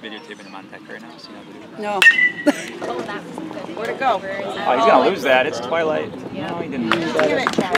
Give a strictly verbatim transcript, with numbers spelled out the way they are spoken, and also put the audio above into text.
videotaping the Montec right now, so you know what to do. No. Oh, that was good. Where'd it go? Oh, he's gonna lose that. It's Twilight. No, he didn't. Give it, Chad.